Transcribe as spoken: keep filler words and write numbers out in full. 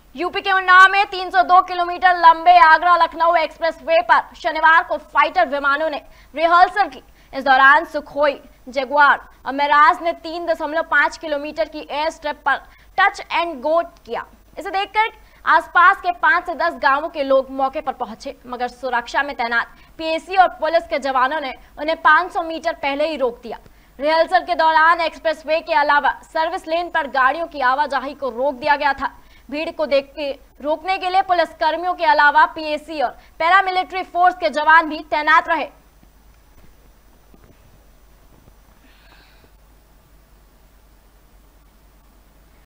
UP के उन्नाव में तीन सौ दो किलोमीटर लंबे आगरा लखनऊ एक्सप्रेसवे पर शनिवार को फाइटर विमानों ने रिहर्सल की। इस दौरान सुखोई, जगुआर और मेराज ने तीन दशमलव पाँच किलोमीटर की एयर स्ट्रिप पर टच एंड गो किया। इसे देखकर आसपास के पाँच से दस गांवों के लोग मौके पर पहुंचे, मगर सुरक्षा में तैनात पीएसी और पुलिस के जवानों ने उन्हें पाँच सौ मीटर पहले ही रोक दिया। रिहर्सल के दौरान एक्सप्रेसवे के अलावा सर्विस लेन पर गाड़ियों की आवाजाही को रोक दिया गया था। भीड़ को देख के रोकने के लिए पुलिस कर्मियों के अलावा पीएसी और पैरामिलिट्री फोर्स के जवान भी तैनात रहे।